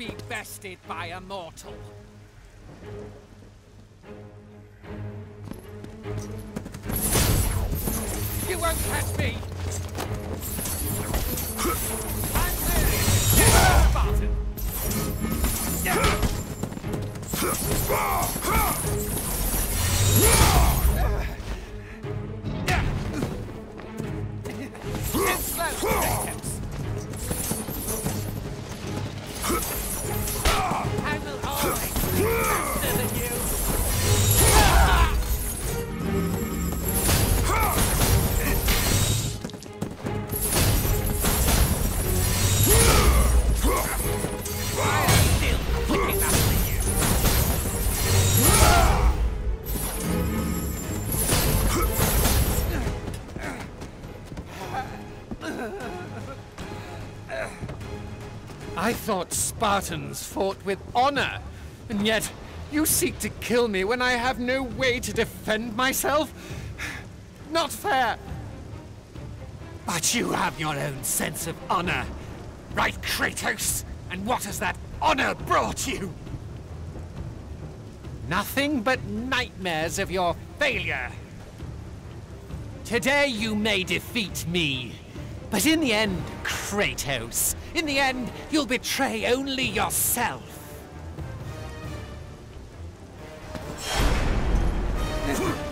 be bested by a mortal. You won't catch me! I'm clear! Spartan! I will always be faster than you! I thought Spartans fought with honor, and yet you seek to kill me when I have no way to defend myself? Not fair! But you have your own sense of honor, right, Kratos? And what has that honor brought you? Nothing but nightmares of your failure. Today you may defeat me, but in the end, Kratos, in the end, you'll betray only yourself.